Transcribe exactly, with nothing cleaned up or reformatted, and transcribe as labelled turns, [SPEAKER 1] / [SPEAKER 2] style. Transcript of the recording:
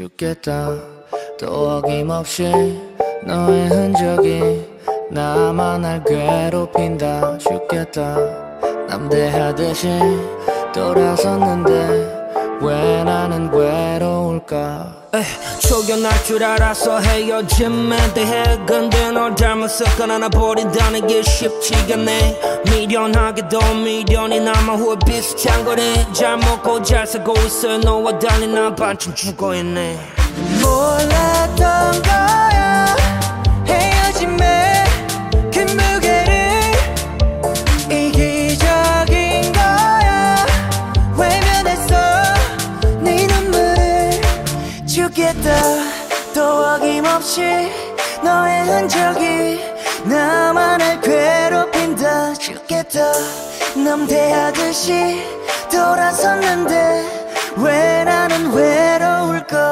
[SPEAKER 1] 죽겠다. 또 어김없이 너의 흔적이 나만 날 괴롭힌다. 죽겠다. 남대하듯이 돌아섰는데 왜 나는 외로울까.
[SPEAKER 2] 에이, 초견할 줄 알아서 헤어짐에 대해 근데 널 닮았을까 하나 버린다는 게 쉽지가 않네. 미련하게도 미련이 남아 후회 비슷한 거네. 잘 먹고 잘 살고 있어 너와 달리 난 반쯤 죽어있네.
[SPEAKER 3] 몰랐던 거야 헤어짐에 그 무게를 이기적인 거야 외면했어 네 눈물을. 죽겠다. 또 어김없이 너의 흔적이 나만 날 괴롭힌다. 죽겠다. 남대하듯이 돌아섰는데 왜 나는 외로울까.